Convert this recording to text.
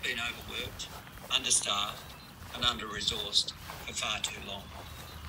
been overworked, understaffed and under-resourced for far too long.